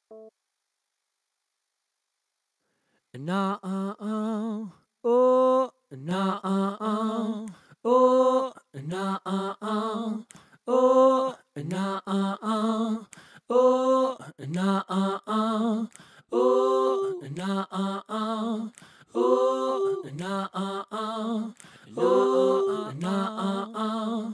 Na oh oh na oh oh na oh oh na oh oh na oh oh na oh oh na oh oh na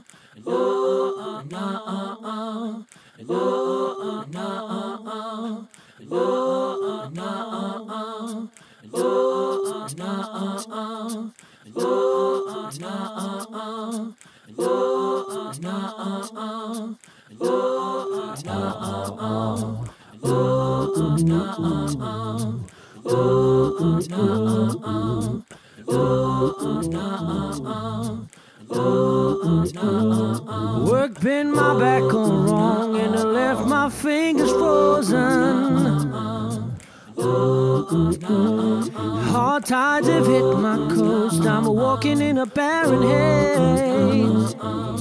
Work bent my back on wrong and I left my fingers frozen. Hard tides have hit my coast, I'm walking in a barren haze.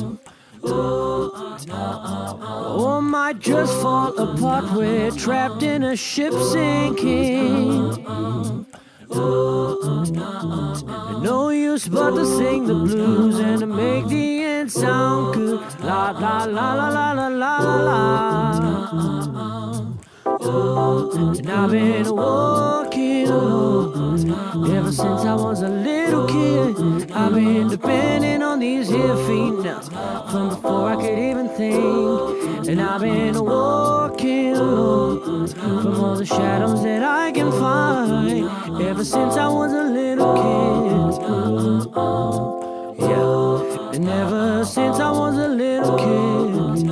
Or might just fall apart, we're trapped in a ship sinking. No use but to sing the blues and to make the end sound good. La la la la la la la la la. And I've been walking alone ever since I was a little kid. I've been depending on these here feet now from before I could even think. And I've been walking alone from all the shadows that I can find ever since I was a little kid. Yeah, and ever since I was a little kid.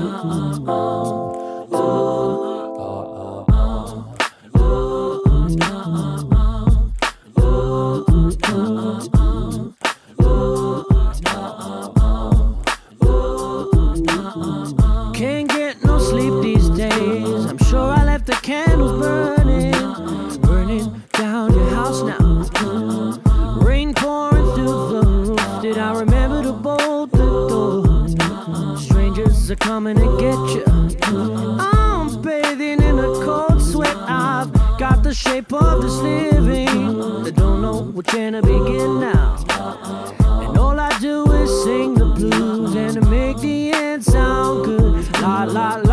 Can't get no sleep these days. I'm sure I left the candles burning down your house now. Rain pouring through the roof. Did I remember to bolt the door? Strangers are coming to get you. I'm bathing in a cold sweat. I've got the shape of this living. I don't know which end to begin now. And all I do is sing the blues and to make the end sound good. La la la.